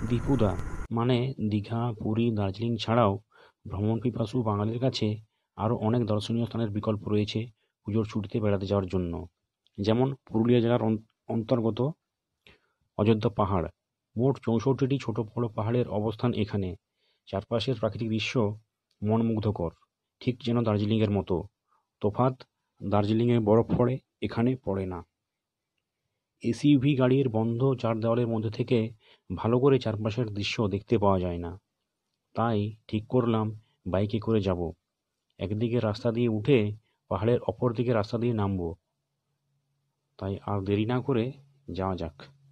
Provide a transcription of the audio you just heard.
দীপুদা মানে দীঘা, পুরী, দার্জিলিং ছাড়াও ভ্রমণ পিপাসু বাঙালির কাছে আরও অনেক দর্শনীয় স্থানের বিকল্প রয়েছে পুজোর ছুটিতে বেড়াতে যাওয়ার জন্য। যেমন পুরুলিয়া জেলার অন্তর্গত অযোধ্যা পাহাড়। মোট ৬৪টি ছোট বড় পাহাড়ের অবস্থান এখানে। চারপাশের প্রাকৃতিক দৃশ্য মনমুগ্ধকর, ঠিক যেন দার্জিলিংয়ের মতো। তফাৎ, দার্জিলিংয়ে বরফ পড়ে, এখানে পড়ে না। এসইউভি গাড়ির বন্ধ চার দেওয়ালের মধ্যে থেকে ভালো করে চারপাশের দৃশ্য দেখতে পাওয়া যায় না। তাই ঠিক করলাম বাইকে করে যাব। একদিকে রাস্তা দিয়ে উঠে পাহাড়ের অপর দিকে রাস্তা দিয়ে নামবো। তাই আর দেরি না করে যাওয়া যাক।